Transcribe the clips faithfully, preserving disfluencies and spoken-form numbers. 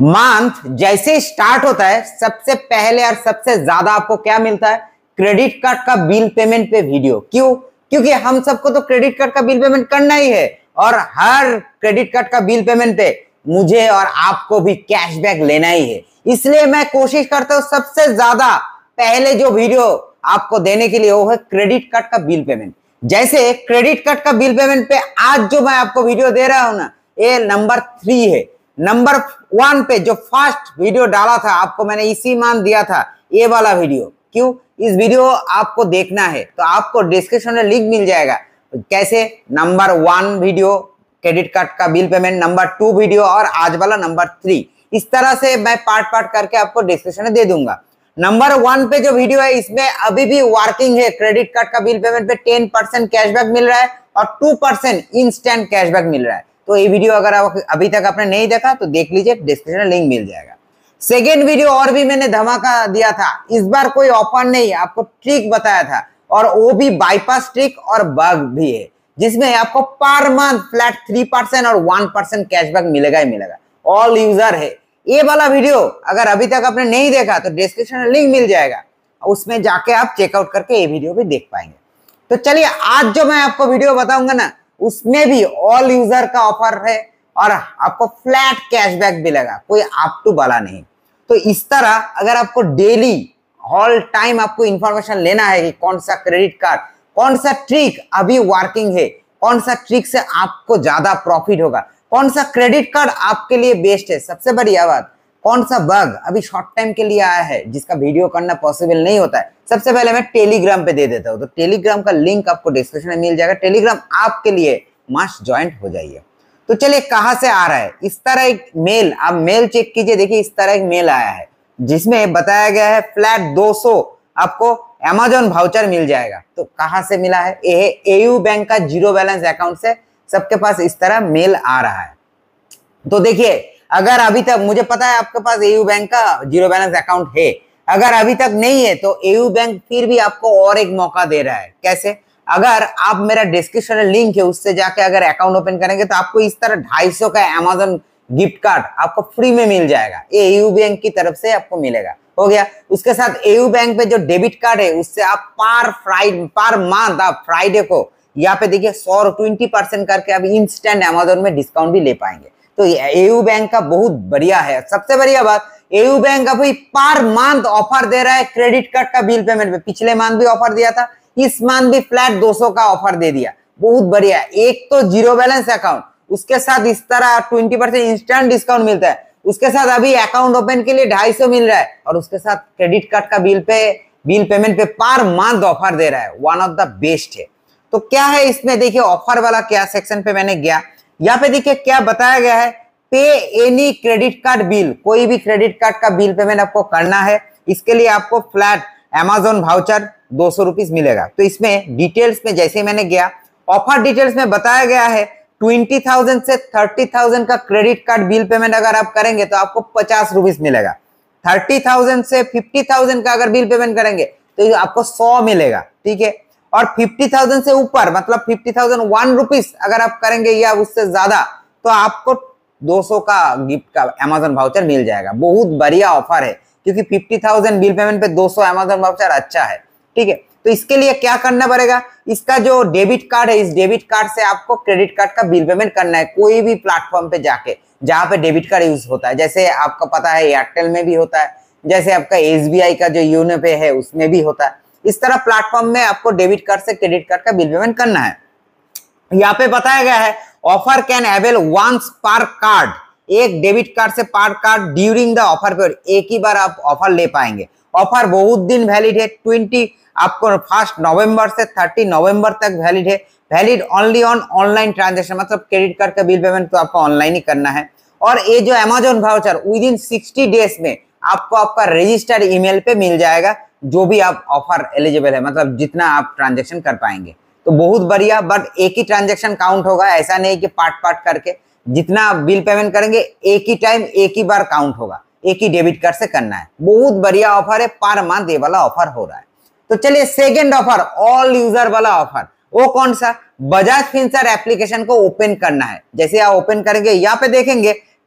Month जैसे start होता है सबसे पहले और सबसे ज्यादा आपको क्या मिलता है? क्रेडिट कार्ड का बिल पेमेंट पे वीडियो। क्यों? क्योंकि हम सबको तो क्रेडिट कार्ड का बिल पेमेंट करना ही है और हर क्रेडिट कार्ड का बिल पेमेंट पे मुझे और आपको भी कैशबैक लेना ही है। इसलिए मैं कोशिश करता हूं सबसे ज्यादा पहले जो वीडियो आपको देने के लिए वो है क्रेडिट कार्ड का बिल पेमेंट। जैसे क्रेडिट कार्ड का बिल पेमेंट पे आज जो मैं आपको वीडियो दे रहा हूं ना, ये नंबर थ्री है। नंबर वन पे जो फर्स्ट वीडियो डाला था आपको मैंने इसी मान दिया था, ये वाला वीडियो। क्यों? इस वीडियो आपको देखना है तो आपको डिस्क्रिप्शन में लिंक मिल जाएगा। कैसे? Number one video credit card का bill payment, number two video और आज वाला नंबर थ्री। इस तरह से मैं पार्ट पार्ट करके आपको डिस्क्रिप्शन में दे दूंगा। नंबर वन पे जो वीडियो है इसमें अभी भी वर्किंग है। क्रेडिट कार्ड का बिल पेमेंट पे टेन परसेंट कैशबैक मिल रहा है और टू परसेंट इंस्टेंट कैशबैक मिल रहा है। तो ये वीडियो अगर आप अभी तक आपने नहीं देखा तो देख लीजिए, डिस्क्रिप्शन में लिंक मिल जाएगा। सेकेंड वीडियो और भी मैंने धमाका दिया था। इस बार कोई ऑफर नहीं, आपको ट्रिक बताया था और वो भी बाईपास ट्रिक और बग भी है, जिसमें आपको per month flat three percent और वन परसेंट कैशबैक मिलेगा ही मिलेगा। ऑल यूजर है। ये वाला वीडियो अगर अभी तक आपने नहीं देखा तो डिस्क्रिप्शन में लिंक मिल जाएगा, उसमें जाके आप चेकआउट करके ये वीडियो भी देख पाएंगे। तो चलिए, आज जो मैं आपको वीडियो बताऊंगा ना, उसमें भी ऑल यूजर का ऑफर है और आपको फ्लैट कैशबैक मिलेगा, कोई आप टू वाला नहीं। तो इस तरह अगर आपको डेली ऑल टाइम आपको इंफॉर्मेशन लेना है कि कौन सा क्रेडिट कार्ड, कौन सा ट्रिक अभी वर्किंग है, कौन सा ट्रिक से आपको ज्यादा प्रॉफिट होगा, कौन सा क्रेडिट कार्ड आपके लिए बेस्ट है, सबसे बढ़िया बात कौन सा बग अभी शॉर्ट टाइम के लिए आया है जिसका वीडियो करना पॉसिबल नहीं होता है, सबसे पहले मैं टेलीग्राम पे दे देता हूं। तो टेलीग्राम का लिंक आपको डिस्क्रिप्शन में मिल जाएगा। टेलीग्राम आपके लिए मस्ट ज्वाइन हो जाइए। तो चलिए, कहां से आ रहा है? इस तरह एक मेल, आप मेल चेक कीजिए। देखिए, इस तरह एक मेल आया है जिसमें बताया गया है फ्लैट दो सौ आपको अमेजॉन वाउचर मिल जाएगा। तो कहां से मिला है? ये एयू बैंक का जीरो बैलेंस अकाउंट से सबके पास इस तरह मेल आ रहा है। तो देखिए, अगर अभी तक, मुझे पता है आपके पास एयू बैंक का जीरो बैलेंस अकाउंट है, अगर अभी तक नहीं है तो एयू बैंक फिर भी आपको और एक मौका दे रहा है। कैसे? अगर आप मेरा डिस्क्रिप्शन में लिंक है उससे जाके अगर अकाउंट ओपन करेंगे तो आपको इस तरह ढाई सौ का अमेजॉन गिफ्ट कार्ड आपको फ्री में मिल जाएगा। ये एयू बैंक की तरफ से आपको मिलेगा। हो गया। उसके साथ एयू बैंक पे जो डेबिट कार्ड है उससे आप पर फ्राइडे पर मंथ आप फ्राइडे को यहाँ पे देखिए सौ ट्वेंटी परसेंट करके आप इंस्टेंट अमेजोन में डिस्काउंट भी ले पाएंगे। तो एयू बैंक का बहुत बढ़िया है। सबसे बढ़िया बात, एयू बैंक अभी पर मंथ ऑफर दे रहा है क्रेडिट कार्ड का बिल पेमेंट पे। पिछले मंथ भी ऑफर दिया था, इस मंथ भी फ्लैट दो सौ का ऑफर दे दिया। बहुत बढ़िया। एक तो जीरो बैलेंस अकाउंट, उसके साथ इस तरह ट्वेंटी परसेंट इंस्टेंट डिस्काउंट मिलता है, उसके साथ अभी अकाउंट ओपन के लिए ढाई सौ मिल रहा है और उसके साथ क्रेडिट कार्ड का बिल पे बिल पेमेंट पे पर मंथ ऑफर दे रहा है। वन ऑफ द बेस्ट है। तो क्या है इसमें? देखिए, ऑफर वाला क्या सेक्शन पे मैंने गया, यहाँ पे देखिए क्या बताया गया है। पे एनी क्रेडिट कार्ड बिल, कोई भी क्रेडिट कार्ड का बिल पेमेंट आपको करना है, इसके लिए आपको फ्लैट अमेजॉन वाउचर दो सौ रुपीज मिलेगा। तो इसमें डिटेल्स में जैसे मैंने गया, ऑफर डिटेल्स में बताया गया है ट्वेंटी थाउजेंड से थर्टी थाउजेंड का क्रेडिट कार्ड बिल पेमेंट अगर आप करेंगे तो आपको पचास रुपीज मिलेगा। थर्टी थाउजेंड से फिफ्टी थाउजेंड का अगर बिल पेमेंट करेंगे तो आपको सौ मिलेगा। ठीक है। और फिफ्टी थाउजेंड से ऊपर मतलब फिफ्टी थाउजेंड वन रुपीज अगर आप करेंगे या उससे ज्यादा तो आपको दो सौ का गिफ्ट का अमेजॉन वाउचर मिल जाएगा। बहुत बढ़िया ऑफर है क्योंकि फिफ्टी थाउजेंड बिल पेमेंट पे दो सौ अमेजॉन वाउचर अच्छा है। ठीक है। तो इसके लिए क्या करना पड़ेगा? इसका जो डेबिट कार्ड है, इस डेबिट कार्ड से आपको क्रेडिट कार्ड का बिल पेमेंट करना है कोई भी प्लेटफॉर्म पे जाके जहां पे डेबिट कार्ड यूज होता है। जैसे आपको पता है एयरटेल में भी होता है, जैसे आपका एसबीआई का जो यूनो पे है उसमें भी होता है। इस तरह प्लेटफॉर्म में आपको डेबिट कार्ड से क्रेडिट कार्ड का बिल पेमेंट करना है। यहाँ पे बताया गया है offer can avail once per card, एक डेबिट कार्ड से per card during the offer period, एक ही बार आप ऑफर ले पाएंगे। ऑफर बहुत दिन वैलिड है, ट्वेंटी आपको फर्स्ट नवंबर से थर्टी नवंबर तक वैलिड है। Valid only on online transaction, मतलब क्रेडिट कार्ड का बिल पेमेंट तो आपको ऑनलाइन ही करना है। और ये जो Amazon voucher within sixty days में आपको आपका रजिस्टर्ड ईमेल पे मिल जाएगा, जो भी आप ऑफर एलिजिबल है, मतलब जितना आप ट्रांजेक्शन कर पाएंगे। तो बहुत बढ़िया। बट एक ही ट्रांजेक्शन काउंट होगा, ऐसा नहीं कि पार्ट पार्ट करके जितना बिल पेमेंट करेंगे एक ही टाइम एक ही बार काउंट होगा, एक ही डेबिट कार्ड से करना है। बहुत बढ़िया ऑफर है, पर मंथ ये वाला ऑफर हो रहा है। तो चलिए, सेकेंड ऑफर ऑल यूजर वाला ऑफर, वो कौन सा? बजाज फिंसर्व एप्लीकेशन को ओपन करना है। जैसे आप ओपन करेंगे यहाँ पे देखेंगे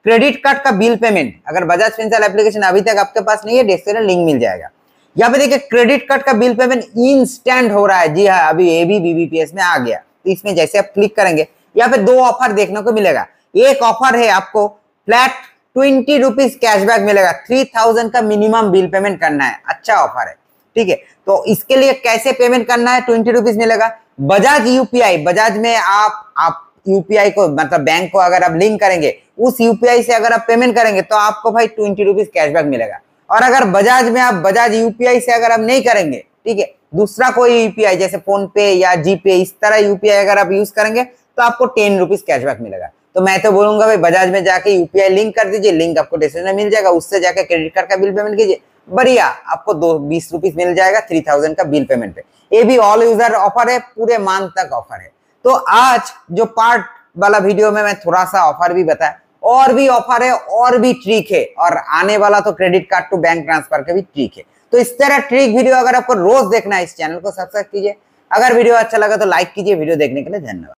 क्रेडिट कार्ड का बिल पेमेंट, अगर बजाज फिनसर्व एप्लीकेशन अभी तक आपके पास नहीं है, डिस्क्रिप्शन में लिंक मिल जाएगा। यहाँ पे देखिए क्रेडिट कार्ड का बिल पेमेंट इंस्टेंट हो रहा है। जी हाँ, अभी ये भी बीबीपीएस में आ गया। तो इसमें जैसे आप क्लिक करेंगे, यहाँ पे दो ऑफर देखने को मिलेगा। एक ऑफर है आपको फ्लैट ट्वेंटी रुपीज कैशबैक मिलेगा, थ्री थाउजेंड का मिनिमम बिल पेमेंट करना है। अच्छा ऑफर है, ठीक है। तो इसके लिए कैसे पेमेंट करना है, ट्वेंटी रुपीज मिलेगा। बजाज यूपीआई, बजाज में आप आप यूपीआई को मतलब बैंक को अगर आप लिंक करेंगे, उस यूपीआई से अगर आप पेमेंट करेंगे तो आपको भाई ट्वेंटी रुपीज कैशबैक मिलेगा। और अगर बजाज में आप बजाज यूपीआई से अगर आप नहीं करेंगे, ठीक है, दूसरा कोई यूपीआई जैसे फोन पे या जीपे इस तरह यूपीआई अगर आप यूज करेंगे तो आपको टेन रुपीज कैशबैक मिलेगा। तो मैं तो बोलूंगा भाई बजाज में जाके यूपीआई लिंक कर दीजिए, लिंक आपको डिस्क्रिप्शन में मिल जाएगा, उससे जाके क्रेडिट कार्ड का बिल पेमेंट कीजिए, बढ़िया आपको दो बीस रुपीज मिल जाएगा थ्री थाउजेंड का बिल पेमेंट पे। ये भी ऑल यूजर ऑफर है, पूरे मंथ तक ऑफर है। तो आज जो पार्ट वाला वीडियो में मैं थोड़ा सा ऑफर भी बताया, और भी ऑफर है और भी ट्रिक है, और आने वाला तो credit card to bank transfer का भी ट्रिक है। तो इस तरह ट्रिक वीडियो अगर आपको रोज देखना है, इस चैनल को सब्सक्राइब कीजिए। अगर वीडियो अच्छा लगा तो लाइक कीजिए। वीडियो देखने के लिए धन्यवाद।